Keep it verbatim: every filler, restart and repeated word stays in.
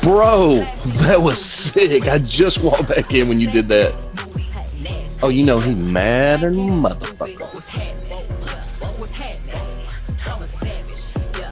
Bro, that was sick. I just walked back in when you did that. Oh, you know he mad and motherfucker.